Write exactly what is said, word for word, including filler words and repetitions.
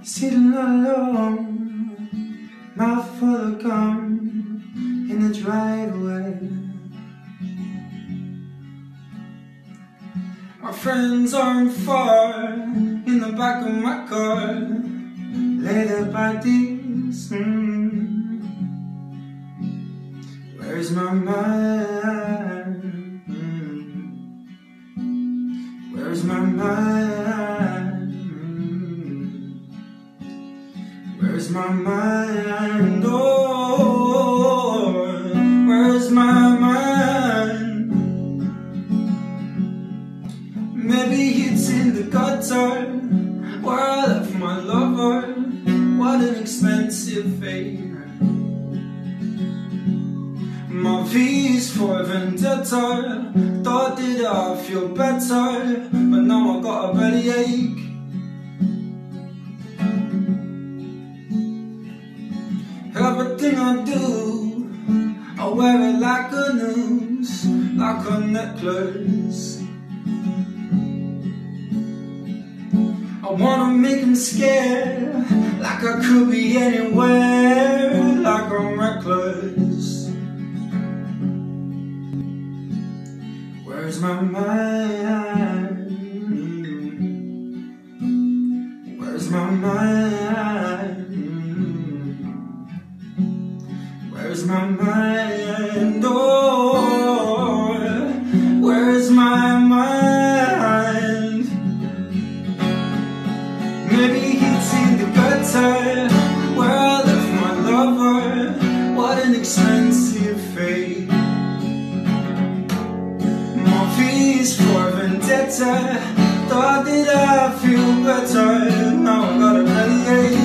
Sitting alone, mouth full of gum in the driveway. My friends aren't far, in the back of my car, laid up bodies. mm. Where's my mind? Mm. Where's my mind? Mm. Where's my mind? Oh, where's my mind? Maybe it's in the gutter where I left my lover. What an expensive fate. My V's for vendetta. Thought that I'd feel better, but now I got a bellyache. Everything I do, I wear it like a noose, like a necklace. I wanna make him scared, like I could be anywhere, like I'm reckless. Where's my mind? Where's my mind? Where's my mind? Oh, where's my mind? Maybe it's in the gutter where I left my lover. What an expensive fate. My V's for vendetta. Thought that I'd feel better, now I got a bellyache.